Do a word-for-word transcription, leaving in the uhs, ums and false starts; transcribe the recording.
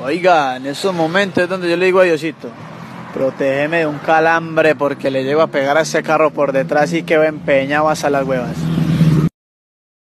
Oiga, en esos momentos es donde yo le digo a Diosito, protégeme de un calambre porque le llego a pegar a ese carro por detrás y quedo empeñado hasta las huevas.